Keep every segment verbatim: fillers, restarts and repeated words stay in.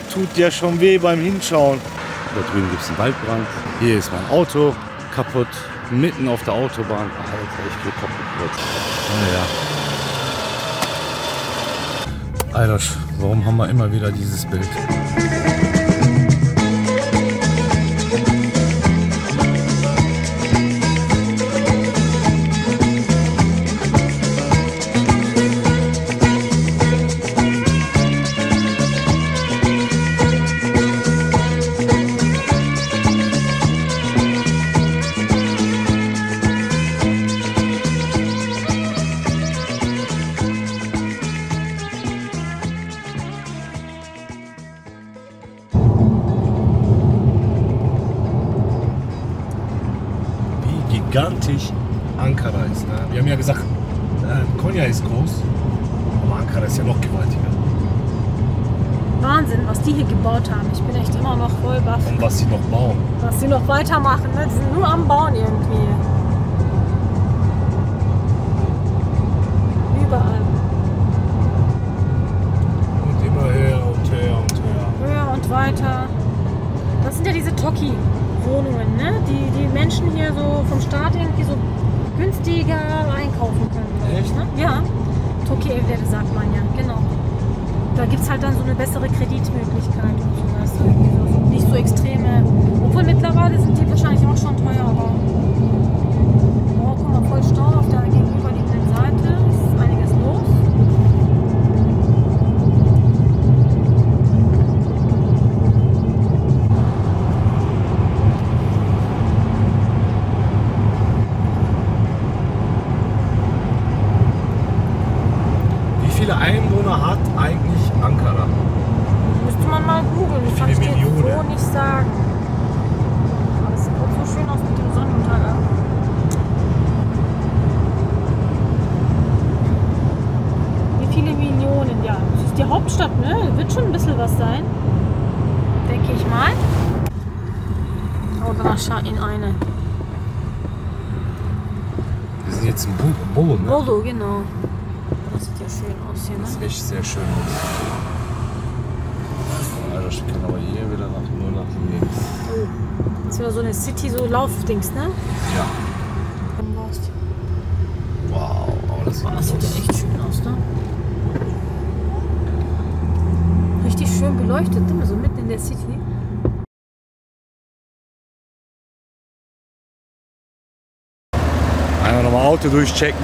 tut ja schon weh beim Hinschauen. Da drüben gibt es einen Waldbrand. Hier ist mein Auto kaputt. Mitten auf der Autobahn. Alter, ich geh kaputt. Naja. Alter, warum haben wir immer wieder dieses Bild? Gigantisch Ankara ist. Ne? Wir haben ja gesagt, äh, Konya ist groß, aber Ankara ist ja noch gewaltiger. Wahnsinn, was die hier gebaut haben. Ich bin echt immer noch voll baff. Und was sie noch bauen. Was sie noch weitermachen, ne? Die sind nur am Bauen irgendwie. Überall. Und immer höher und höher und höher. Höher und weiter. Das sind ja diese Tokki-Wohnungen, ne? Die die Menschen hier so vom Staat irgendwie so günstiger einkaufen können. Echt? Ne? Ja. Tokki-Werte sagt man ja, genau. Da gibt es halt dann so eine bessere Kreditmöglichkeit und sowas. So, nicht so extreme. Obwohl mittlerweile sind die wahrscheinlich auch schon teuer, aber. Oh, guck mal, voll Stau auf der gegenüberliegenden Seite. Es ist einiges los. Wie viele Einwohner hat eigentlich Ankara? Müsste man mal googeln, das kann ich dir so nicht sagen. Aber es sieht auch so schön aus mit dem Sonnenuntergang. Wie viele Millionen, ja. Das ist die Hauptstadt, ne? Wird schon ein bisschen was sein. Denke ich mal. Oder schau in eine. Wir sind jetzt im Bolo, ne? Bolo, genau. Das sieht ja schön aus hier, ne? Das sieht echt sehr schön aus. Alter, ich kann aber hier wieder nach, nur nach links. Oh. Das ist wieder so eine City, so Laufdings, ne? Ja. Komm raus. Wow, aber das sieht, Boah, das sieht aus. ja echt schön aus, ne? Richtig schön beleuchtet, ne? So mitten in der City. Einmal nochmal Auto durchchecken.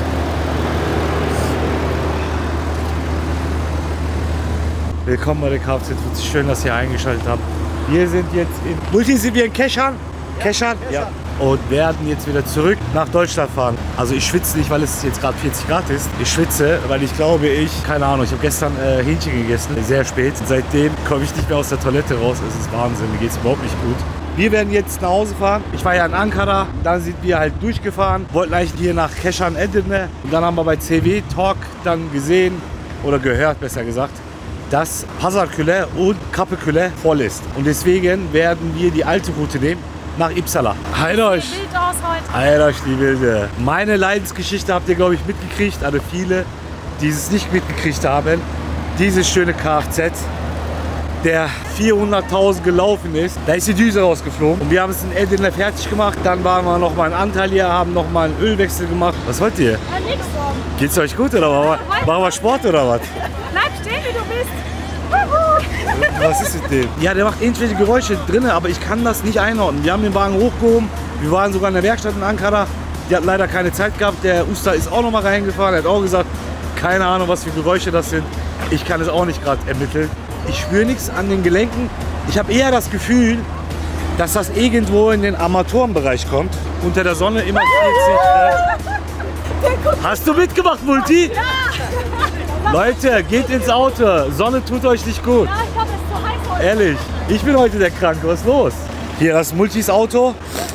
Willkommen bei der Kfz fünfzig. Schön, dass ihr eingeschaltet habt. Wir sind jetzt in Multi, sind wir in Keschan? Ja, Keschan? Ja. Und werden jetzt wieder zurück nach Deutschland fahren. Also ich schwitze nicht, weil es jetzt gerade vierzig Grad ist. Ich schwitze, weil ich glaube, ich, keine Ahnung, ich habe gestern äh, Hähnchen gegessen, sehr spät. Seitdem komme ich nicht mehr aus der Toilette raus. Es ist Wahnsinn, mir geht es überhaupt nicht gut. Wir werden jetzt nach Hause fahren. Ich war ja in Ankara, dann sind wir halt durchgefahren, wollten eigentlich hier nach Keschan Edirne. Und dann haben wir bei C W Talk dann gesehen, oder gehört besser gesagt, dass Pazarküle und Kapıküle voll ist. Und deswegen werden wir die alte Route nehmen nach Uppsala. Halt euch! Sieht wild aus heute. Halt euch die Wilde! Meine Leidensgeschichte habt ihr, glaube ich, mitgekriegt. Also viele, die es nicht mitgekriegt haben. Dieses schöne Kfz, der vierhunderttausend gelaufen ist, da ist die Düse rausgeflogen. Und wir haben es in Edirne fertig gemacht. Dann waren wir noch mal in Antalya, haben noch mal einen Ölwechsel gemacht. Was wollt ihr? Ja, nix so. Geht's euch gut oder machen wir, machen wir Sport oder was? Bleib stehen, wie du bist. Was ist mit dem? Ja, der macht irgendwelche Geräusche drin, aber ich kann das nicht einordnen. Wir haben den Wagen hochgehoben. Wir waren sogar in der Werkstatt in Ankara. Die hat leider keine Zeit gehabt. Der Usta ist auch noch mal reingefahren. Er hat auch gesagt, keine Ahnung, was für Geräusche das sind. Ich kann es auch nicht gerade ermitteln. Ich spüre nichts an den Gelenken. Ich habe eher das Gefühl, dass das irgendwo in den Armaturenbereich kommt. Unter der Sonne immer vierzig. Äh. Hast du mitgemacht, Multi? Ja. Leute, geht ins Auto. Sonne tut euch nicht gut. Ja, ich glaube, es ist so heiß heute. Ehrlich, ich bin heute der Kranke. Was ist los? Hier, das ist Multis Auto.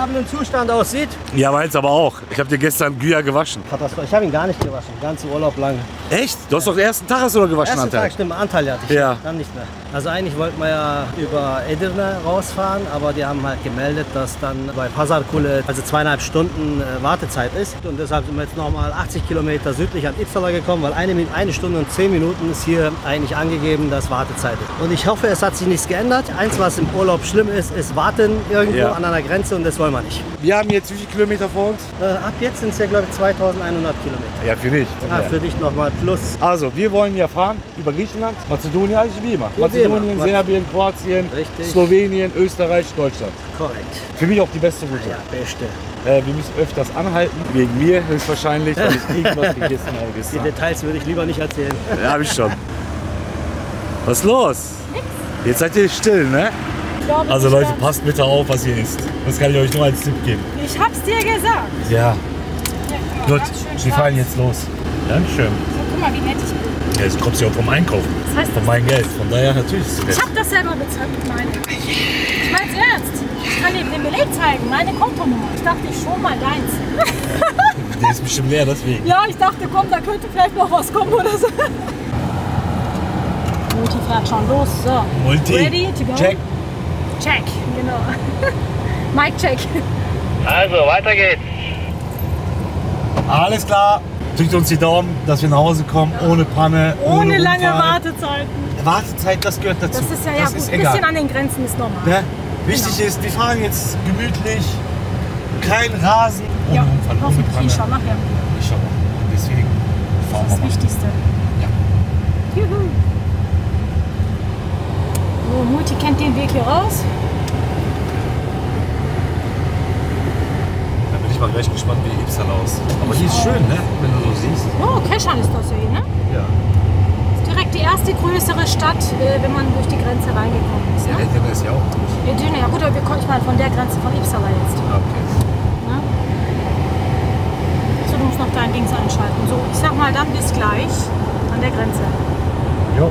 miserablen Zustand aussieht. Ja, meins aber auch. Ich habe dir gestern Güya gewaschen. Katastrophe. Ich habe ihn gar nicht gewaschen, den ganzen Urlaub lang. Echt? Du hast doch den ersten Tag hast du doch gewaschen, Ersten Anteil. Tag, stimmt, Anteil hatte ich. Ja. Dann nicht mehr. Also eigentlich wollten wir ja über Edirne rausfahren, aber die haben halt gemeldet, dass dann bei Pazarkule also zweieinhalb Stunden äh, Wartezeit ist. Und deshalb sind wir jetzt nochmal achtzig Kilometer südlich an Uppsala gekommen, weil eine, eine Stunde und zehn Minuten ist hier eigentlich angegeben, dass Wartezeit ist. Und ich hoffe, es hat sich nichts geändert. Eins, was im Urlaub schlimm ist, ist Warten irgendwo Ja. an einer Grenze und das wollen wir nicht. Wir haben jetzt wie viele Kilometer vor uns? Äh, ab jetzt sind es ja, glaube ich, zweitausendeinhundert Kilometer. Ja, für dich. Ah, für dich nochmal plus. Also, wir wollen ja fahren über Griechenland, Mazedonien, eigentlich wie immer. Wie Mazedonien, immer. Serbien, Kroatien, Richtig. Slowenien, Österreich, Deutschland. Korrekt. Für mich auch die beste Route. Ja, beste. Äh, wir müssen öfters anhalten, wegen mir höchstwahrscheinlich, weil ich irgendwas gegessen habe Die gestern. Details würde ich lieber nicht erzählen. Ja, hab ich schon. Was ist los? Jetzt seid ihr still, ne? Ich glaube, Also ich Leute, glaub- passt bitte auf, was ihr isst. Das kann ich euch nur als Tipp geben. Ich hab's dir gesagt. Ja. Ja, Gut, ganz schön wir schwarz. fahren jetzt los. Dankeschön. So, guck mal, wie nett ich bin. Ja, jetzt kommst du ja auch vom Einkaufen. Was heißt Von das? meinem Geld. Von daher natürlich ist es Ich nett. hab das selber bezahlt mit meinem. Ich mein's ernst. Ich kann dir den Beleg zeigen, meine Kontonummer. Ich dachte, ich schon mal deins. Der ist bestimmt leer, deswegen. Ja, ich dachte, komm, da könnte vielleicht noch was kommen oder so. Multi fährt schon los. So. Multi. Ready to go? Check. Check, genau. Mic check. Also, weiter geht's. Alles klar. Drückt uns die Daumen, dass wir nach Hause kommen, ohne Panne, ohne, Ohne lange Unfall. Wartezeiten. Wartezeit, das gehört dazu. Das ist ja, ja das gut. ist Ein bisschen egal. an den Grenzen ist normal. Ne? Wichtig ist, wir fahren jetzt gemütlich, kein Rasen, ohne Ja, Unfall, ohne hoffentlich Panne. schon nachher. Ich schau mal. Deswegen fahren Das wir mal. Wichtigste. Ja. Juhu. So, Multi kennt den Weg hier raus. Da bin ich mal gleich gespannt, wie Uppsala aussieht. Aber die ist schön, ne? Wenn du so siehst. Oh, Keschan ist das hier, ne? Ja. Ist direkt die erste größere Stadt, äh, wenn man durch die Grenze reingekommen ist. Der Ne? Redner ist ja auch gut. Edirne, ja gut, aber wir kommen ich meine von der Grenze von Uppsala jetzt. Okay. Ne? So, du musst noch dein Dings einschalten. So, ich sag mal dann bis gleich an der Grenze. Jo.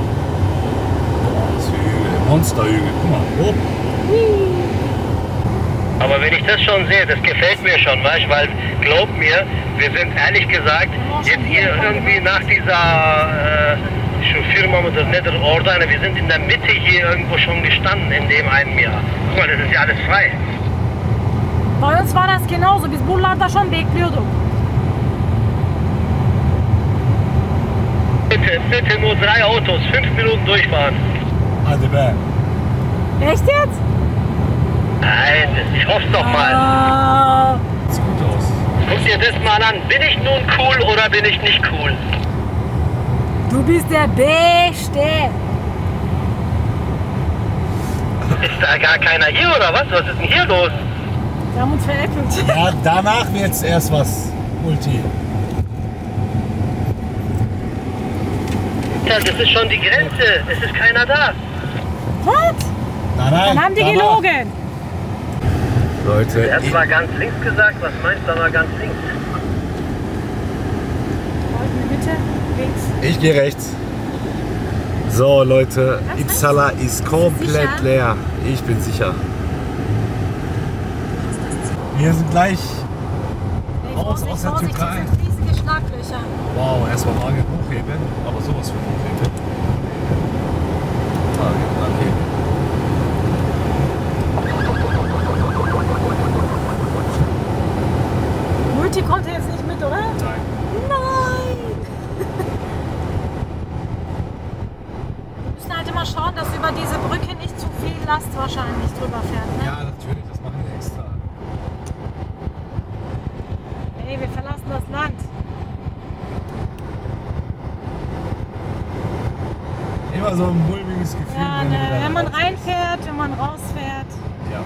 Das Hügel, Monsterhügel. Guck mal, oh. Aber wenn ich das schon sehe, das gefällt mir schon, weißt du, weil glaub mir, wir sind ehrlich gesagt jetzt hier irgendwie nach dieser äh, şu Firma mıdır nedir orada, hani wir sind in der Mitte hier irgendwo schon gestanden in dem einen Jahr. Guck mal, das ist ja alles frei. Bei uns war das genauso. Biz buralarda schon bekliyorduk. Bitte, bitte nur drei Autos, fünf Minuten durchfahren. Hadi be. Echt jetzt? Nein, ich hoffe doch mal. Ah, Sieht gut aus. Guck dir das mal an. Bin ich nun cool oder bin ich nicht cool? du bist der Beste. Ist da gar keiner hier oder was? Was ist denn hier los? Wir haben uns veräppelt. Ja, danach wird's erst was. Multi. Ja, das ist schon die Grenze. Es ist keiner da. Was? Nein, nein. Dann haben die danach. gelogen. Leute, Er hat ich, zwar ganz links gesagt, was meinst du aber ganz links? In der Mitte, links. ich gehe rechts. So Leute, Was Uppsala ist komplett Sicher? leer. Ich bin sicher. Wir sind gleich. Hey, Raus Vorsicht, aus der Vorsicht, Türkei. das sind riesige Schlaglöcher. Wow, erstmal Waage hochheben. Aber sowas von hochheben. Waage anheben. Multi kommt hier jetzt nicht mit, oder? Nein. Nein! Wir müssen halt immer schauen, dass über diese Brücke nicht zu viel Last wahrscheinlich drüber fährt. Ne? Ja, natürlich, das machen wir extra. Ey, wir verlassen das Land. Immer so ein mulmiges Gefühl. Ja, wenn, ne, du da wenn man raus- reinfährt, wenn man rausfährt. Ja.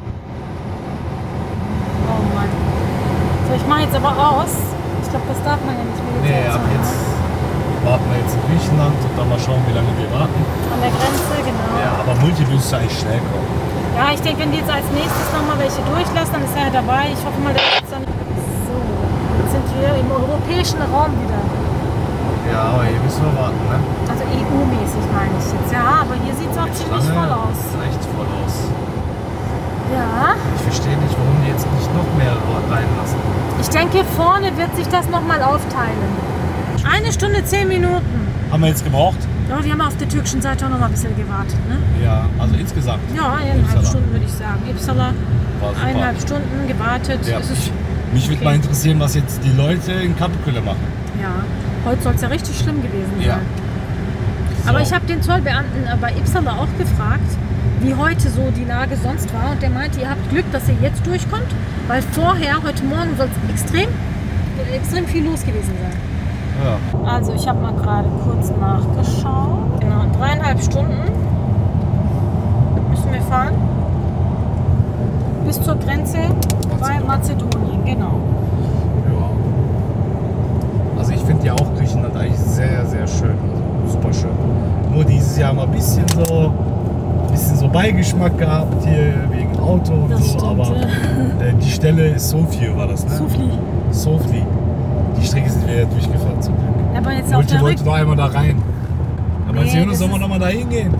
Oh Mann. So, ich mache jetzt aber aus. Ich glaube, das darf man ja nicht mehr. Nee, ab jetzt warten wir jetzt in Griechenland und dann mal schauen, wie lange wir warten. An der Grenze, genau. Ja, aber Multi müsste eigentlich schnell kommen. Ja, ich denke, wenn die jetzt als nächstes nochmal welche durchlassen, dann ist er ja dabei. Ich hoffe mal, dass jetzt dann. So, jetzt sind wir im europäischen Raum wieder. Ja, aber hier müssen wir warten, ne? Also E U-mäßig meine ich jetzt. Ja, aber hier sieht es auch ziemlich voll aus. Echt voll aus. Ja. Ich verstehe nicht, warum die jetzt nicht noch mehr reinlassen. Ich denke, vorne wird sich das nochmal aufteilen. Eine Stunde, zehn Minuten. Haben wir jetzt gebraucht? Ja, wir haben auf der türkischen Seite auch noch mal ein bisschen gewartet, ne? Ja, also insgesamt. Ja, eineinhalb Stunden würde ich sagen. Uppsala, War super. eineinhalb Stunden gewartet. Ja. Es ist, Mich würde okay. mal interessieren, was jetzt die Leute in Kapellskülle machen. ja, heute soll es ja richtig schlimm gewesen sein. Ja. Aber So. ich habe den Zollbeamten bei Uppsala auch gefragt, wie heute so die Lage sonst war. Und der meinte, ihr habt Glück, dass ihr jetzt durchkommt, weil vorher, heute Morgen, soll es extrem, extrem viel los gewesen sein. Ja. Also ich habe mal gerade kurz nachgeschaut. Genau, dreieinhalb Stunden müssen wir fahren. Bis zur Grenze bei Mazedonien, genau. Ja. Also ich finde ja auch Griechenland eigentlich sehr, sehr schön. Also super schön. Nur dieses Jahr mal ein bisschen so, bisschen so Beigeschmack gehabt hier wegen Auto und Das so. stimmt, Aber äh, die Stelle ist Sofia, war das, ne? Sofli. Sofli. Die Strecke sind wir ja durchgefahren zum Glück. Aber jetzt auf Multi der wollte Rück... noch einmal da rein. Aber Nee, als Jonas das soll man ist- noch mal da hingehen.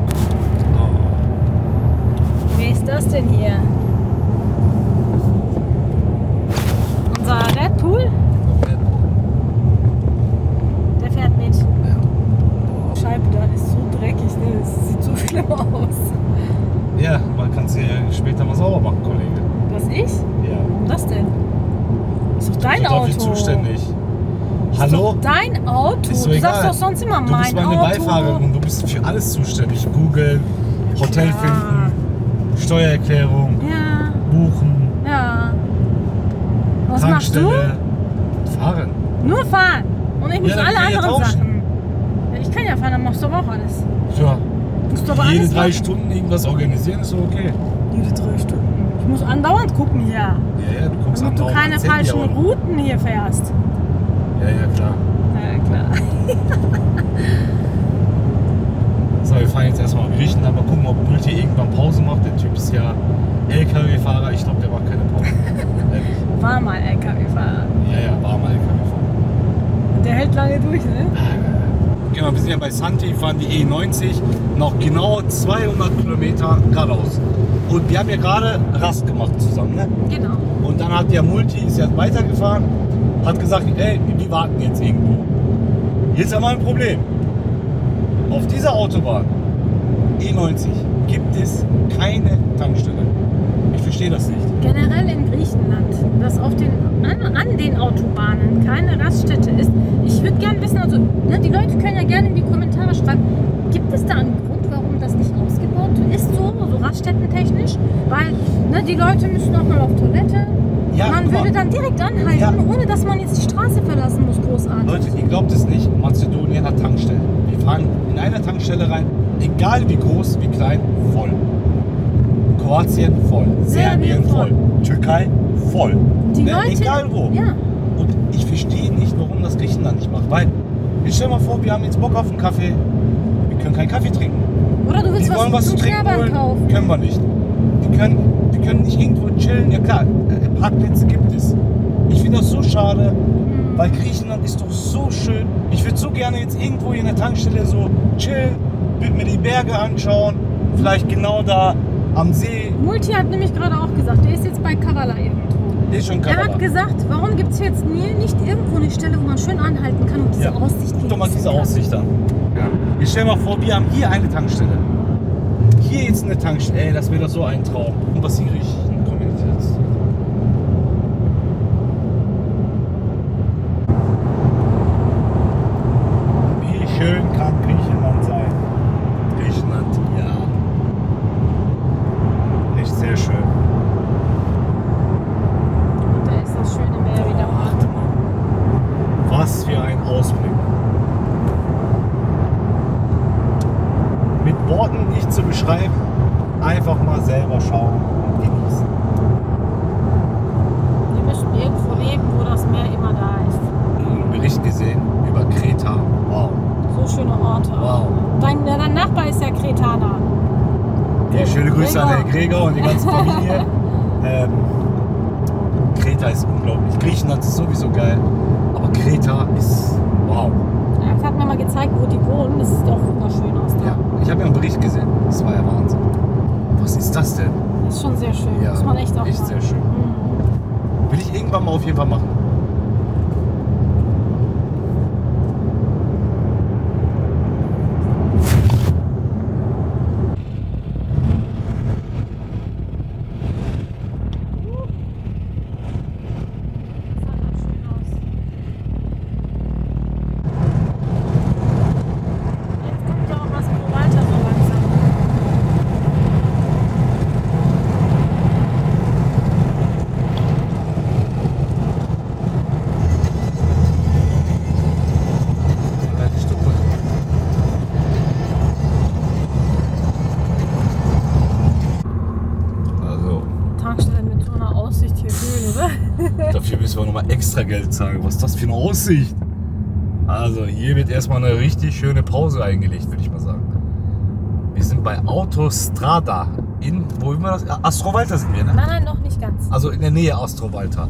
Wer ist das denn hier? Unser Red Bull? Der fährt mit. Scheibe da ist so dreckig, ne? Das sieht so schlimm aus. Ja, man kann es ja später mal sauber machen, Kollege. Was, ich? Ja. Warum das denn? Ist doch dein Ich bin Auto. dafür zuständig. Ist Hallo? doch dein Auto. Ist Du doch egal. sagst doch sonst immer Du mein bist meine Auto. Beifahrerin, du bist für alles zuständig. Googeln, Hotel Ja. finden, Steuererklärung, Ja, buchen, ja. Was machst du? Tankstelle, fahren. Nur fahren. Und ich muss Ja, dann alle kann ich ja anderen tauschen. Sachen. Ja, ich kann ja fahren, dann machst du aber auch alles. Ja, Musst du aber jede alles drei machen. Stunden irgendwas organisieren ist so okay. Jede drei Stunden. Ich muss andauernd gucken hier. Ja, ja, du guckst Damit du andauernd keine ans Handy, falschen aber- Routen hier fährst. Ja, ja, klar. Ja, klar. So, wir fahren jetzt erstmal nach Griechenland, mal gucken, ob Multi irgendwann Pause macht. Der Typ ist ja L K W-Fahrer, ich glaube, der macht keine Pause. Ehrlich. War mal L K W-Fahrer. Ja, ja, war mal L K W-Fahrer. Und der hält lange durch, ne? Genau, wir sind ja bei Santi, fahren die E neunzig, noch genau zweihundert Kilometer geradeaus. Und wir haben ja gerade Rast gemacht zusammen, ne? Genau. Und dann hat der Multi, ist ja weitergefahren, hat gesagt, ey, wir warten jetzt irgendwo. Jetzt haben wir ein Problem. Auf dieser Autobahn, E neunzig, gibt es keine Tankstelle. Ich verstehe das nicht. Generell in Griechenland, dass auf den, an, an den Autobahnen keine Raststätte ist. Ich würde gerne wissen, also ne, die Leute können ja gerne in die Kommentare schreiben, gibt es da einen Grund, warum das nicht ausgebaut ist, so, so raststättentechnisch? Weil ne, die Leute müssen auch mal auf Toilette. Ja, man guck mal. würde dann direkt anhalten, Ja. ohne dass man jetzt die Straße verlassen muss, großartig. Leute, ihr glaubt es nicht, Mazedonien hat Tankstellen. Wir fahren in eine Tankstelle rein, egal wie groß, wie klein, voll. Kroatien voll, Serbien Serbien voll. voll, Türkei voll. Die Ne, Leute, egal wo. Ja, Und ich verstehe nicht, warum das Griechenland nicht macht. Weil, ich stell mal vor, wir haben jetzt Bock auf einen Kaffee, wir können keinen Kaffee trinken. oder du willst Wir wollen was zum zu trinken Knabbern holen, kaufen. können wir nicht. Wir können, wir können nicht irgendwo chillen. Ja klar, äh, Parkplätze gibt es. Ich finde das so schade, Mhm. weil Griechenland ist doch so schön. Ich würde so gerne jetzt irgendwo hier in der Tankstelle so chillen, würde mir die Berge anschauen, vielleicht genau da am See. Multi hat nämlich gerade auch gesagt, der ist jetzt bei Kavala irgendwo. Ist schon Er hat Kavala. gesagt, warum gibt es jetzt nie, nicht irgendwo eine Stelle, wo man schön anhalten kann und diese Ja. Aussicht Guck doch mal genießen diese kann? Aussicht an. Ja. Ich stell mal vor, wir haben hier eine Tankstelle. Hier jetzt eine Tankstelle. Ey, das wäre doch so ein Traum. Und was die Griechen kommentiert. Wie schön kann Griechenland sein? Griechenland, ja. Echt sehr schön. Und da ist das schöne Meer wieder. Warte mal. Was für ein Ausblick. Mit Worten nicht zu beschreiben, einfach mal selber schauen und genießen. Wir müssen irgendwo leben, wo das Meer immer da ist. Einen Bericht gesehen über Kreta. Wow. So schöne Orte. Wow. Dein, dein Nachbar ist ja Kretaner. Ja, schöne Grüße an Gregor. Herrn Gregor und die ganze Familie. ähm, Kreta ist unglaublich. Griechenland ist sowieso geil. Aber Kreta ist wow. Er hat mir mal gezeigt, wo die wohnen. Das sieht auch wunderschön aus da. Ja, ich habe ja einen Bericht gesehen. Das war ja Wahnsinn. Was ist das denn? Ist schon sehr schön. Muss man echt auch echt machen. sehr schön. Mhm. Will ich irgendwann mal auf jeden Fall machen. Dafür müssen wir nochmal extra Geld zahlen. Was ist das für eine Aussicht? Also hier wird erstmal eine richtig schöne Pause eingelegt, würde ich mal sagen. Wir sind bei Autostrada in, wo immer das? Astrowalter sind wir, ne? Nein, nein, noch nicht ganz. Also in der Nähe Astrowalter.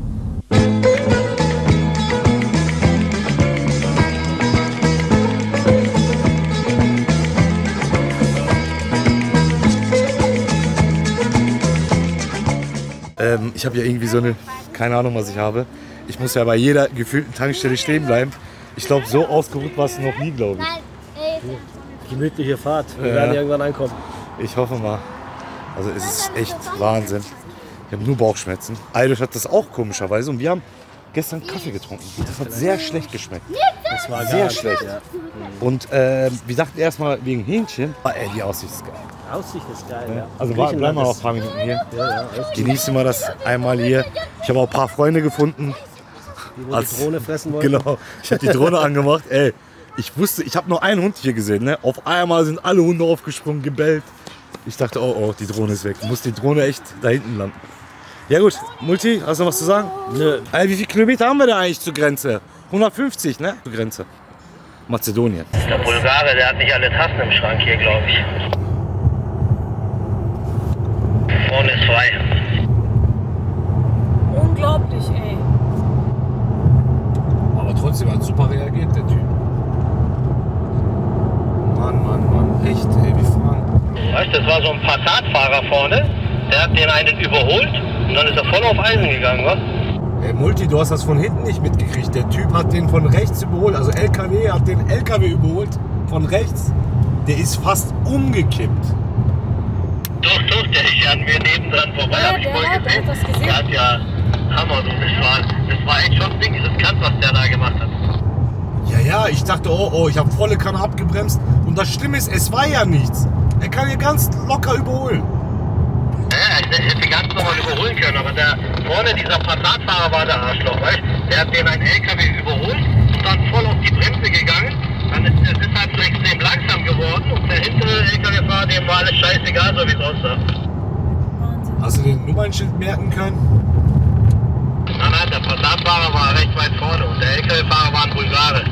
Ähm, ich habe ja irgendwie so eine, keine Ahnung, was ich habe. Ich muss ja bei jeder gefühlten Tankstelle stehen bleiben. Ich glaube, so ausgeruht war es noch nie, glaube ich. Gemütliche Fahrt. Wir Ja. werden irgendwann ankommen. Ich hoffe mal. Also es ist echt Wahnsinn. Ich habe nur Bauchschmerzen. Eilish hat das auch komischerweise und wir haben gestern Kaffee getrunken. Das hat sehr schlecht geschmeckt. Das war Sehr gar schlecht. Ja. Und äh, wir dachten erstmal wegen Hähnchen. Ah, ey, die Aussicht ist geil. Aussicht ist geil, ja. Also bleib mal noch ein ist, paar Minuten hier. ja, ja, alles Genießen wir das einmal hier. Ich habe auch ein paar Freunde gefunden. die, wo Als- die Drohne fressen wollen. Genau. Ich habe die Drohne angemacht. Ey, ich wusste, ich habe nur einen Hund hier gesehen. Ne? Auf einmal sind alle Hunde aufgesprungen, gebellt. Ich dachte, oh, oh, die Drohne ist weg. Muss die Drohne echt da hinten landen. Ja gut, Multi, hast du noch was zu sagen? Nö. Ey, wie viele Kilometer haben wir da eigentlich zur Grenze? hundertfünfzig, ne? Zur Grenze. Mazedonien. Der Bulgare, der hat nicht alle Tassen im Schrank hier, glaube ich. Vorne ist frei. Unglaublich, ey. Aber trotzdem hat super reagiert, der Typ. Mann, Mann, Mann, echt, ey, wir fahren. Weißt du, das war so ein Passatfahrer vorne, der hat den einen überholt und dann ist er voll auf Eisen gegangen, wa? Ey, Multi, du hast das von hinten nicht mitgekriegt. Der Typ hat den von rechts überholt, also L K W hat den L K W überholt von rechts. Der ist fast umgekippt. Doch, doch, der ist ja an mir nebendran vorbei, Ja, hab ich der voll hat- der gesehen. hat das gesehen. Der hat ja Hammer, du, das war, das war echt schon Ding, riskant, was der da gemacht hat. Ja, ja, ich dachte, oh, oh, ich habe volle Kanne abgebremst. Und das Schlimme ist, es war ja nichts. Er kann hier ganz locker überholen. Ja, ich hätte ganz normal überholen können, aber der vorne, dieser Passatfahrer war der Arschloch, weißt du? Der hat den einen L K W überholt und dann voll auf die Bremse gegangen. Dann ist es ist halt so extrem langsam geworden und der hintere L K W-Fahrer, dem war alles scheißegal, so wie es aussah. Wahnsinn. Hast du den Nummernschild merken können? Nein, nein, der Passatfahrer war recht weit vorne und der L K W-Fahrer war ein Bulgare.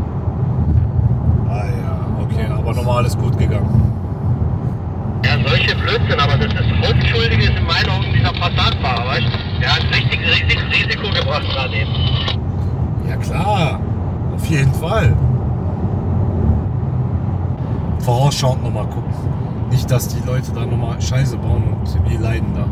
Ah ja, okay, aber nochmal alles gut gegangen. Ja, solche Blödsinn, aber das ist Hauptschuldige ist in meinen Augen dieser Passatfahrer, weißt du? Der hat richtig, richtig Risiko gebracht gerade eben. Ja klar, auf jeden Fall. Vorausschauend nochmal gucken. Nicht, dass die Leute da nochmal Scheiße bauen und wir leiden da.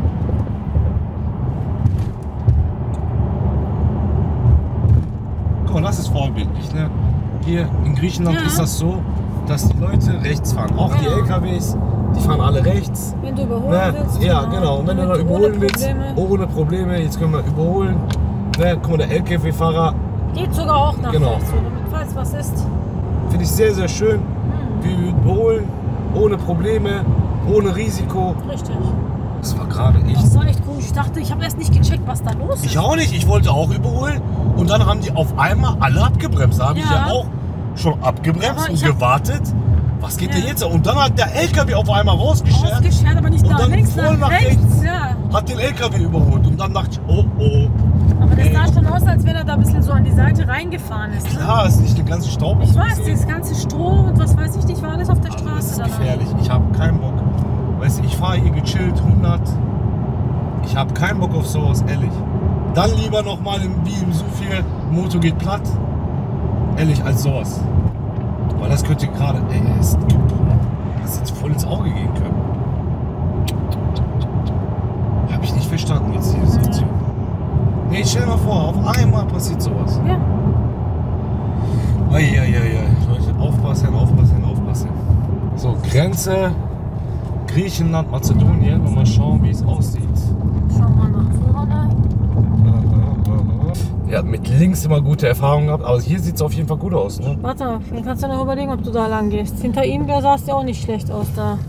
Guck mal, das ist vorbildlich, ne? Hier in Griechenland Ja. ist das so, dass die Leute rechts fahren. Auch die Ja. L K Ws, die fahren alle rechts. Wenn du überholen Ne? willst. Ja, genau. Und wenn du Damit da überholen willst, Probleme. ohne Probleme, jetzt können wir überholen. Ne? Guck mal, der L K W-Fahrer, Geht sogar auch nach Genau. rechts, so, damit falls was ist. finde ich sehr, sehr schön. Wir überholen ohne Probleme, ohne Risiko. Richtig. Das war gerade echt. Das war echt komisch. Ich dachte, ich habe erst nicht gecheckt, was da los ist. Ich auch nicht, ich wollte auch überholen. Und dann haben die auf einmal alle abgebremst. Da habe ich Ja. ja auch schon abgebremst Aber und ich hab- gewartet. Was geht Ja. denn jetzt? Und dann hat der L K W auf einmal rausgeschert, Ausgeschert, aber nicht Und nach dann links, voll nach nach rechts. rechts. Ja. hat den L K W überholt. Und dann dachte ich, oh oh. Aber das Ey. sah schon aus, als wenn er da ein bisschen so an die Seite reingefahren ist. Ne? Klar, ist nicht der ganze Staub. Ich so weiß, gesehen. dieses ganze Stroh und was weiß ich nicht, war alles auf der Aber Straße. das ist danach. gefährlich. Ich habe keinen Bock. Weißt du, ich fahre hier gechillt hundert. Ich habe keinen Bock auf sowas, ehrlich. Dann lieber nochmal wie im Suf hier, Motor geht platt. Ehrlich, als sowas. Weil das könnte gerade, ey, er ist, das jetzt voll ins Auge gehen können. Grenze Griechenland-Mazedonien und mal schauen, wie es aussieht. Schau mal nach vorne. Er hat mit links immer gute Erfahrungen gehabt, aber hier sieht es auf jeden Fall gut aus. Ne? Warte, dann kannst du noch überlegen, ob du da lang gehst. Hinter ihm sah es ja auch nicht schlecht aus da.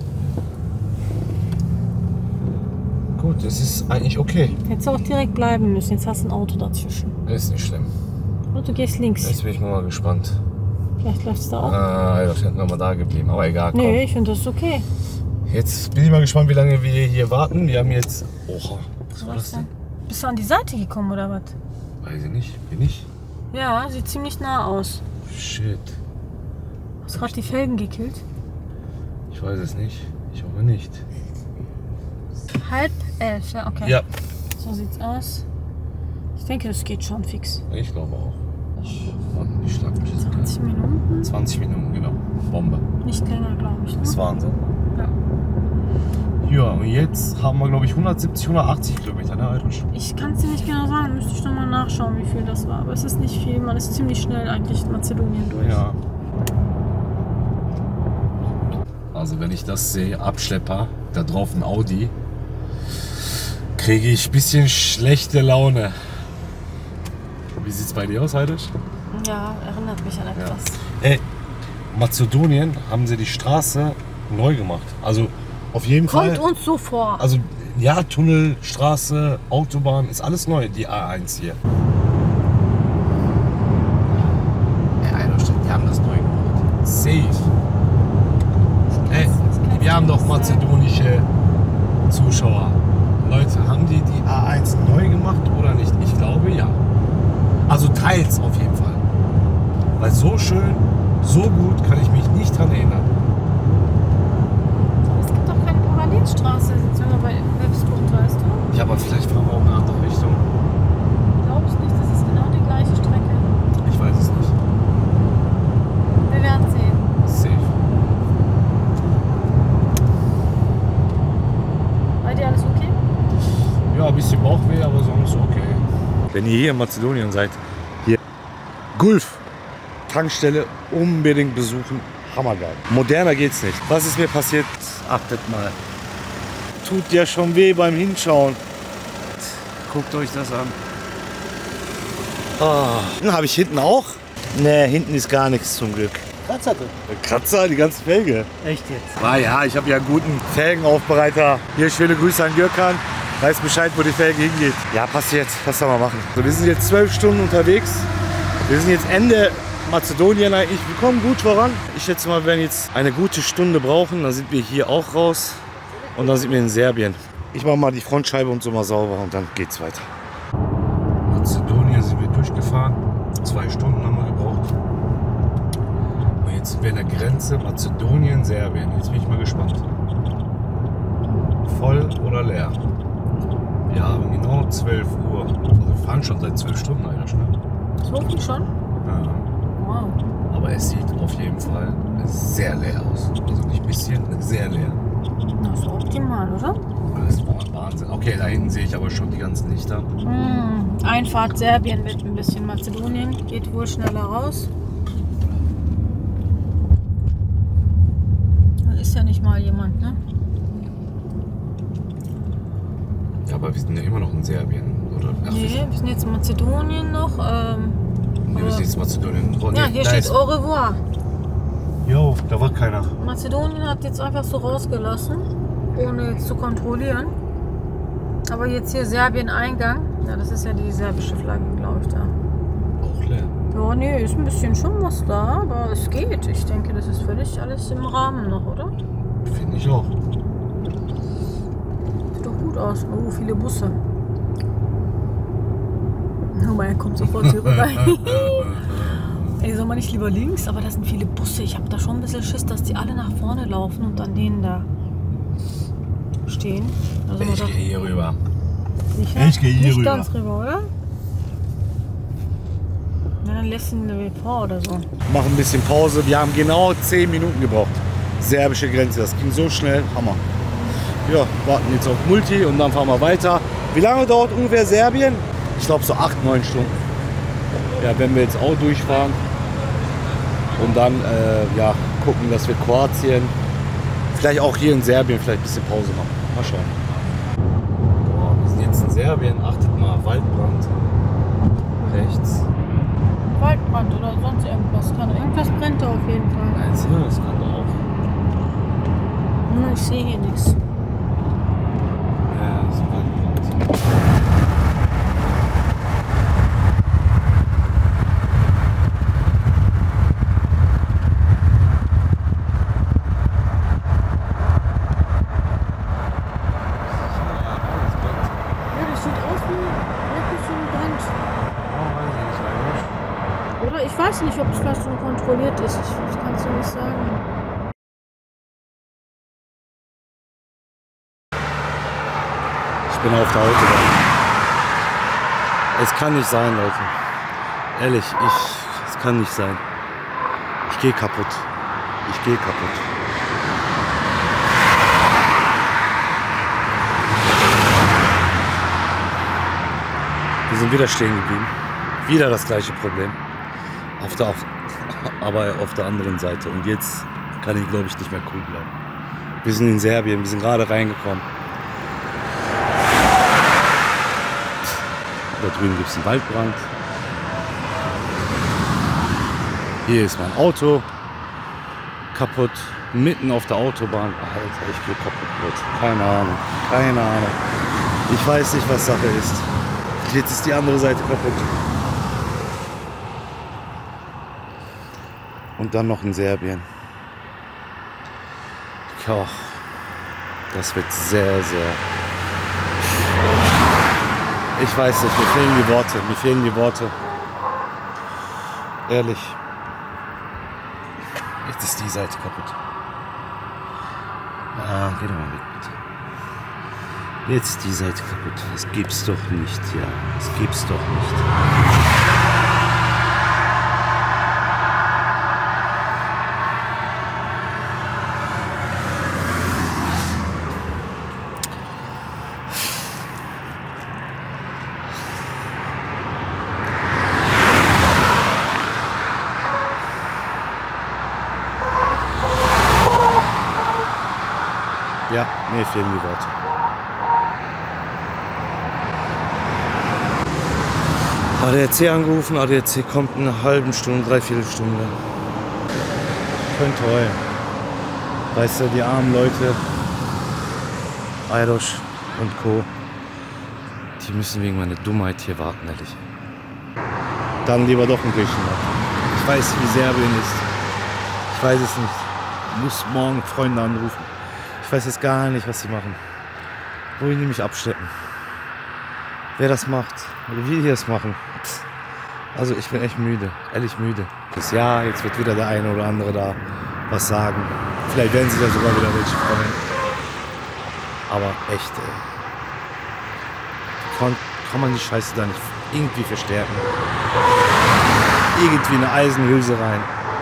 Gut, das ist eigentlich okay. Hättest du auch direkt bleiben müssen. Jetzt hast du ein Auto dazwischen. Ist nicht schlimm. Und du gehst links. Jetzt bin ich mal gespannt. Vielleicht läuft es da auch. Ah, ja, ich hätte noch mal da geblieben, aber egal. Komm. Nee, ich finde das okay. Jetzt bin ich mal gespannt, wie lange wir hier warten. Wir haben jetzt. Oha, was war das denn? Bist du an die Seite gekommen oder was? Weiß ich nicht. Bin ich? Ja, sieht ziemlich nah aus. Shit. Hast du gerade die Felgen gekillt? Ich weiß es nicht. Ich hoffe nicht. Halb elf, ja, okay. Ja. So sieht's aus. Ich denke, das geht schon fix. Ich glaube auch. Mann, ich schlag mich jetzt zwanzig Minuten? zwanzig Minuten, genau. Bombe. Nicht länger, glaube ich. Ne? Das ist Wahnsinn. Ja. Ja, und jetzt haben wir, glaube ich, hundertsiebzig, hundertachtzig Kilometer, ne, Irish? Ich kann es dir nicht genau sagen, müsste ich nochmal nachschauen, wie viel das war. Aber es ist nicht viel, man ist ziemlich schnell eigentlich in Mazedonien durch. Ja. Also wenn ich das sehe, Abschlepper, da drauf ein Audi, kriege ich ein bisschen schlechte Laune. Wie sieht es bei dir aus, Heidisch? Ja, erinnert mich an etwas. Ja. Ey, Mazedonien haben sie die Straße neu gemacht. Also auf jeden Fall. Kommt uns so vor. Also ja, Tunnel, Straße, Autobahn, ist alles neu, die A eins hier. Ja, Eiderstadt, die haben das neu gemacht. Safe. Ey, wir haben doch mazedonische Zuschauer. Leute, haben die die A eins neu gemacht oder nicht? Ich glaube ja. Also teils auf jeden Fall. Weil so schön, so gut kann ich mich nicht dran erinnern. Es gibt doch keine Parallelstraße, jetzt wenn wir bei Webstund, weißt du? Ja, aber vielleicht fahren wir auch in eine andere Richtung. Glaube ich nicht, das ist genau die gleiche Strecke. Ich weiß es nicht. Wir werden sehen. Safe. Bei dir alles okay? Ja, ein bisschen Bauchweh, aber sonst okay. Wenn ihr hier in Mazedonien seid, hier Gulf, Tankstelle unbedingt besuchen. Hammergeil. Moderner geht's nicht. Was ist mir passiert? Achtet mal. Tut ja schon weh beim Hinschauen. Guckt euch das an. Oh. Habe ich hinten auch? Ne, hinten ist gar nichts zum Glück. Kratzer drin. Kratzer, die ganze Felge. Echt jetzt? Ah ja, ich habe ja einen guten Felgenaufbereiter. Hier schöne Grüße an Gürkan. Weiß Bescheid, wo die Felge hingeht. Ja, passiert. Was soll man machen? So, wir sind jetzt zwölf Stunden unterwegs. Wir sind jetzt Ende Mazedonien eigentlich. Wir kommen gut voran. Ich schätze mal, wir werden jetzt eine gute Stunde brauchen. Dann sind wir hier auch raus. Und dann sind wir in Serbien. Ich mache mal die Frontscheibe und so mal sauber und dann geht's weiter. Mazedonien sind wir durchgefahren. Zwei Stunden haben wir gebraucht. Und jetzt sind wir an der Grenze Mazedonien, Serbien. Jetzt bin ich mal gespannt. Voll oder leer? Wir haben genau zwölf Uhr. Also wir fahren schon seit zwölf Stunden eigentlich, ne? So viel schon? Ja. Wow. Aber es sieht auf jeden Fall sehr leer aus. Also nicht ein bisschen, sehr leer. Das ist optimal, oder? Das war Wahnsinn. Okay, da hinten sehe ich aber schon die ganzen Lichter. Hm. Einfahrt Serbien mit ein bisschen Mazedonien. Geht wohl schneller raus. Da ist ja nicht mal jemand, ne? Ja, aber wir sind ja immer noch in Serbien, oder? Ach, Nee, wir wir sind jetzt in Mazedonien noch. Ähm, nee, wir sind jetzt in Mazedonien. Oh, nee, ja, hier da steht ist- Au revoir. Jo, da war keiner. Mazedonien hat jetzt einfach so rausgelassen, ohne jetzt zu kontrollieren. Aber jetzt hier Serbien-Eingang. Ja, das ist ja die serbische Flagge, glaube ich, da. Auch leer. Ja, nee, ist ein bisschen schon was da, aber es geht. Ich denke, das ist völlig alles im Rahmen noch, oder? Finde ich auch. Sieht doch gut aus. Oh, viele Busse. Oh, er kommt sofort hier rüber. Ey, soll man nicht lieber links? Aber da sind viele Busse. Ich habe da schon ein bisschen Schiss, dass die alle nach vorne laufen und an denen da stehen. Also Ich gehe hier rüber. sicher? ich gehe hier Nicht rüber. ganz rüber, oder? Na, dann lässt ihn eine vor oder so. Machen ein bisschen Pause. Wir haben genau zehn Minuten gebraucht. Serbische Grenze. Das ging so schnell. Hammer. Ja, warten jetzt auf Multi und dann fahren wir weiter. Wie lange dauert ungefähr Serbien? Ich glaube so acht, neun Stunden. Ja, wenn wir jetzt auch durchfahren und dann äh, ja, gucken, dass wir Kroatien Vielleicht auch hier in Serbien vielleicht ein bisschen Pause machen. Mal schauen. Boah, wir sind jetzt in Serbien. Achtet mal, Waldbrand. Rechts. Waldbrand oder sonst irgendwas. Kann irgendwas brennt da auf jeden Fall. Eins, ja, das kann doch auch. Hm, ich sehe hier nichts. Ja, das ist Waldbrand. Ich weiß nicht, ob es vielleicht schon kontrolliert ist. Ich, ich kann es dir nicht sagen. Ich bin auf der Autobahn. Es kann nicht sein, Leute. Ehrlich, ich, es kann nicht sein. Ich gehe kaputt. Ich gehe kaputt. Wir sind wieder stehen geblieben. Wieder das gleiche Problem. Auf der, auf, aber auf der anderen Seite. Und jetzt kann ich, glaube ich, nicht mehr cool bleiben. Wir sind in Serbien, wir sind gerade reingekommen. Da drüben gibt es einen Waldbrand. Hier ist mein Auto kaputt, mitten auf der Autobahn. Alter, ich gehe kaputt, Leute. Keine Ahnung, keine Ahnung. Ich weiß nicht, was Sache ist. Jetzt ist die andere Seite kaputt. Und dann noch in Serbien. Ja, das wird sehr, sehr... Ich weiß nicht, mir fehlen die Worte, mir fehlen die Worte. Ehrlich. Jetzt ist die Seite kaputt. Ah, geh doch mal weg, bitte. Jetzt ist die Seite kaputt. Das gibt's doch nicht, ja. Das gibt's doch nicht. Ja, mir fehlen die Worte. A D A C angerufen, A D A C kommt in einer halben Stunde, dreiviertel Stunde. Ich könnte heulen. Weißt du, die armen Leute, Aydos und Co., die müssen wegen meiner Dummheit hier warten, ehrlich. Dann lieber doch in Griechenland. Ich weiß, wie Serbien ist. Ich weiß es nicht. Ich muss morgen Freunde anrufen. Ich weiß jetzt gar nicht, was sie machen. Wohin die mich abschleppen. Wer das macht. Oder wie die das machen. Also ich bin echt müde. Ehrlich müde. Das Jahr, jetzt wird wieder der eine oder andere da was sagen. Vielleicht werden sie da sogar wieder welche freuen. Aber echt, ey. Kann, kann man die Scheiße da nicht irgendwie verstärken. Irgendwie eine Eisenhülse rein.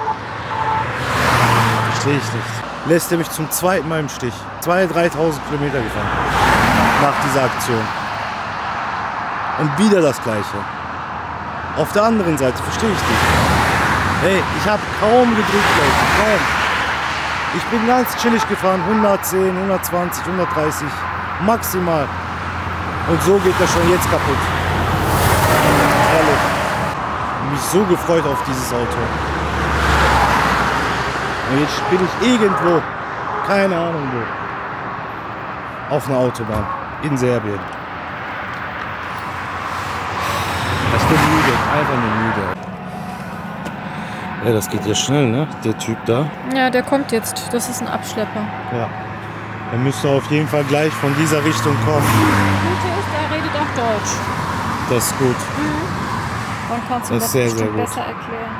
Verstehe ich nicht. Lässt er mich zum zweiten Mal im Stich. zweitausend, dreitausend Kilometer gefahren. Nach dieser Aktion. Und wieder das Gleiche. Auf der anderen Seite verstehe ich nicht. Hey, ich habe kaum gedrückt, Leute. Kaum. Ich bin ganz chillig gefahren. hundertzehn, hundertzwanzig, hundertdreißig. Maximal. Und so geht das schon jetzt kaputt. Ehrlich. Ich habe mich so gefreut auf dieses Auto. Und jetzt bin ich irgendwo, keine Ahnung wo, auf einer Autobahn in Serbien. Ich bin müde, einfach nur müde. Ja, das geht ja schnell, ne? Der Typ da. Ja, der kommt jetzt. Das ist ein Abschlepper. Ja. Er müsste auf jeden Fall gleich von dieser Richtung kommen. Das Gute ist, er redet auch Deutsch. Das ist gut. Mhm. Dann kannst du Das das, ist sehr, bestimmt sehr gut. besser erklären.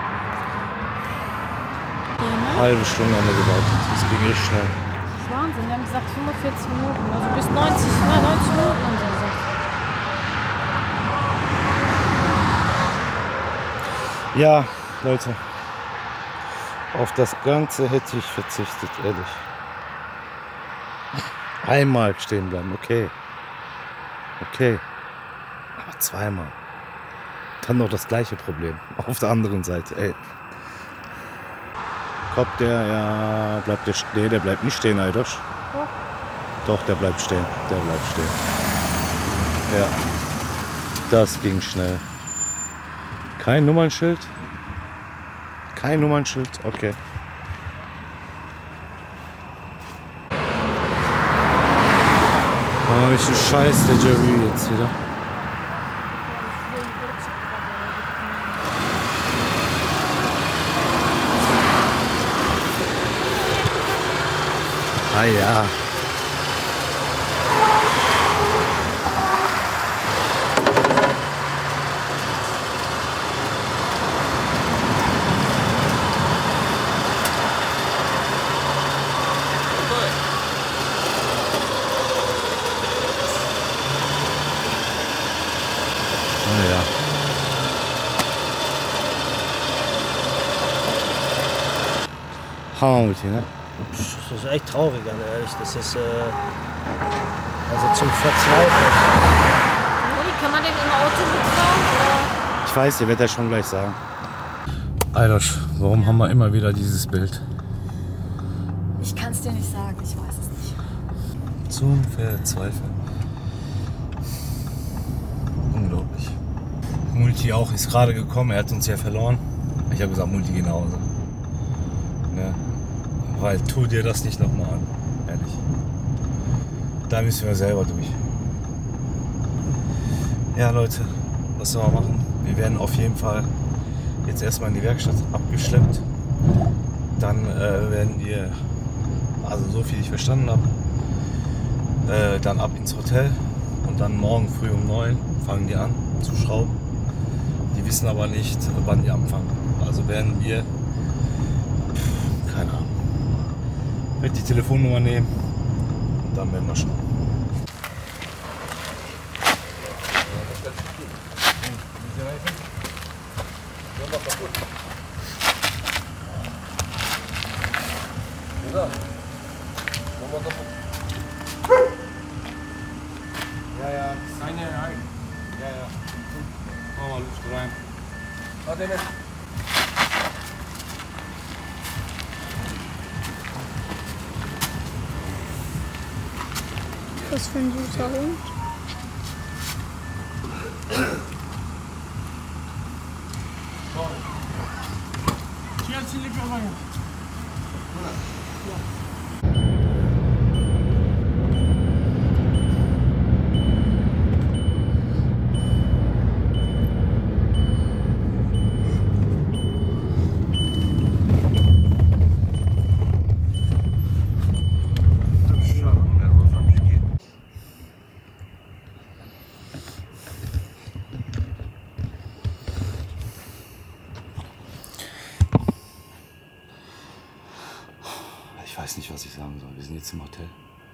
Halbe Stunde haben wir gewartet. Das ging echt schnell. Das ist Wahnsinn, wir haben gesagt fünfundvierzig Minuten, also bis neunzig, na, neunzig Minuten haben sie gesagt. Ja, Leute. Auf das Ganze hätte ich verzichtet, ehrlich. Einmal stehen bleiben, okay. Okay. Aber zweimal. Dann noch das gleiche Problem. Auf der anderen Seite, ey. Kommt der, ja, bleibt der, nee, der bleibt nicht stehen, Alter. Doch. Doch, der bleibt stehen, der bleibt stehen. Ja, das ging schnell. Kein Nummernschild? Kein Nummernschild, okay. Oh, ich ein Scheiß, der Jerry jetzt wieder. Ah ja. Hammermulti, ne? Das ist echt traurig, ganz ehrlich. Das ist äh, also zum Verzweifeln. Kann man den im Auto mitfahren? Oder? Ich weiß, der wird das schon gleich sagen. Alter, warum haben wir immer wieder dieses Bild? Ich kann es dir nicht sagen, ich weiß es nicht. Zum Verzweifeln. Unglaublich. Multi auch ist gerade gekommen, er hat uns ja verloren. Ich habe gesagt, Multi geh nach Hause. Ne? Weil tu dir das nicht nochmal an, ehrlich. Da müssen wir selber durch. Ja Leute, was sollen wir machen? Wir werden auf jeden Fall jetzt erstmal in die Werkstatt abgeschleppt. Dann äh, werden wir, also so viel ich verstanden habe, äh, dann ab ins Hotel und dann morgen früh um neun fangen die an zu schrauben. Die wissen aber nicht, wann die anfangen. Also werden wir, pff, keine Ahnung, ich werde die Telefonnummer nehmen und dann werden wir schauen. Ja, ja, eine, ein. Ja, ja. Mach mal Luft rein. Warte nicht. Was für ein süßer Hund. Ich weiß nicht, was ich sagen soll. Wir sind jetzt im Hotel.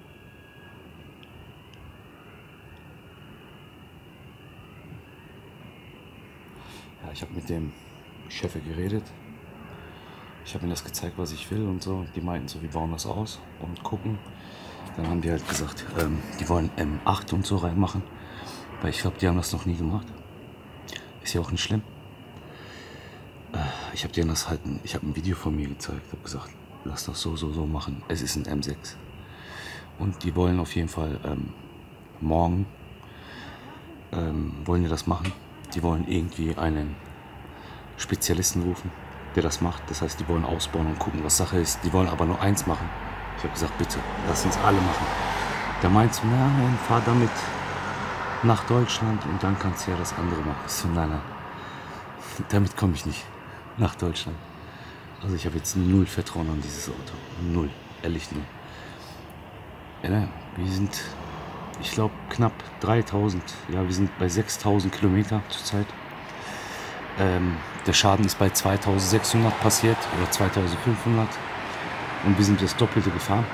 Ja, ich habe mit dem Chef geredet. Ich habe ihm das gezeigt, was ich will und so. Die meinten so, wir bauen das aus und gucken. Dann haben die halt gesagt, ähm, die wollen M acht und so reinmachen. Weil ich glaube, die haben das noch nie gemacht. Ist ja auch nicht schlimm. Äh, ich habe denen das halt, ein, ich habe ein Video von mir gezeigt. Ich habe gesagt, lass das so, so, so machen. Es ist ein M sechs. Und die wollen auf jeden Fall ähm, morgen, ähm, wollen die das machen. Die wollen irgendwie einen Spezialisten rufen, der das macht. Das heißt, die wollen ausbauen und gucken, was Sache ist. Die wollen aber nur eins machen. Ich habe gesagt, bitte, lass uns alle machen. Der meint so, nein, fahr damit nach Deutschland und dann kannst du ja das andere machen. Ich so, nein, nein, damit komme ich nicht nach Deutschland. Also ich habe jetzt null Vertrauen an dieses Auto. Null. Ehrlich null. Ja, wir sind, ich glaube, knapp dreitausend. Ja, wir sind bei sechstausend Kilometer zurzeit. Ähm, der Schaden ist bei zweitausendsechshundert passiert oder zweitausendfünfhundert. Und wir sind das Doppelte gefahren.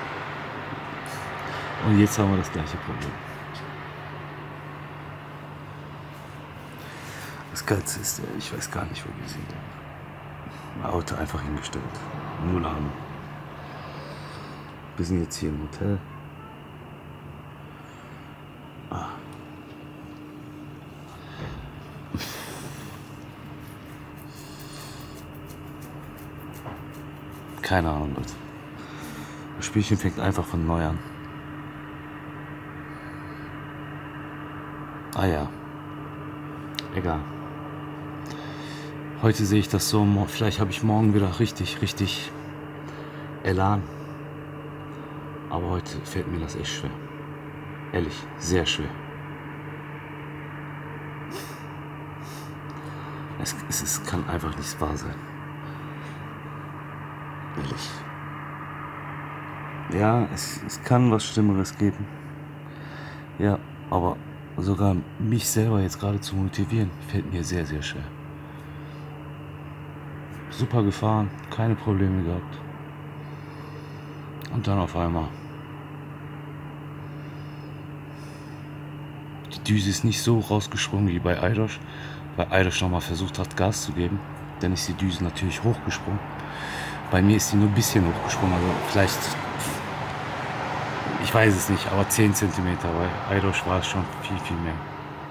Und jetzt haben wir das gleiche Problem. Das Geilste ist, ich weiß gar nicht, wo wir sind. Auto einfach hingestellt. Null Ahnung. Wir sind jetzt hier im Hotel. Ah. Keine Ahnung, Leute. Das Spielchen fängt einfach von neu an. Ah ja. Egal. Heute sehe ich das so, vielleicht habe ich morgen wieder richtig, richtig Elan. Aber heute fällt mir das echt schwer. Ehrlich, sehr schwer. Es, es, es kann einfach nicht wahr sein. Ehrlich. Ja, es, es kann was Schlimmeres geben. Ja, aber sogar mich selber jetzt gerade zu motivieren, fällt mir sehr, sehr schwer. Super gefahren, keine Probleme gehabt. Und dann auf einmal. Die Düse ist nicht so rausgesprungen wie bei Eidosch, weil Eidosch nochmal versucht hat, Gas zu geben. Dann ist die Düse natürlich hochgesprungen. Bei mir ist sie nur ein bisschen hochgesprungen, also vielleicht, ich weiß es nicht, aber zehn Zentimeter. Bei Eidosch war es schon viel, viel mehr.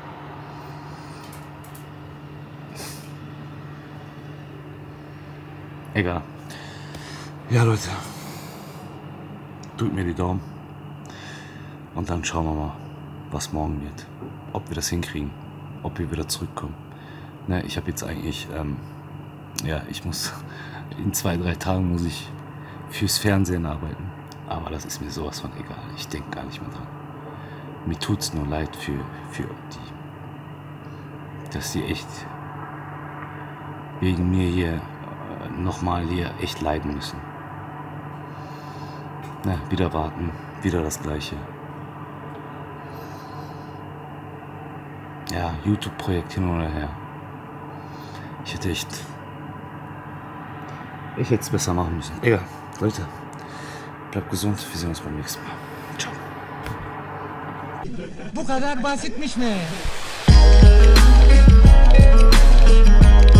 Egal. Ja, Leute. Drückt mir die Daumen. Und dann schauen wir mal, was morgen wird. Ob wir das hinkriegen. Ob wir wieder zurückkommen. Ne, ich habe jetzt eigentlich, ähm, ja, ich muss, in zwei, drei Tagen muss ich fürs Fernsehen arbeiten. Aber das ist mir sowas von egal. Ich denke gar nicht mehr dran. Mir tut es nur leid für, für die, dass die echt wegen mir hier nochmal hier echt leiden müssen. Na, wieder warten, wieder das Gleiche. Ja, YouTube-Projekt hin oder her. Ich hätte echt... Ich hätte es besser machen müssen. Egal, Leute. Bleibt gesund, wir sehen uns beim nächsten Mal. Ciao. Bu kadar basitmiş mi?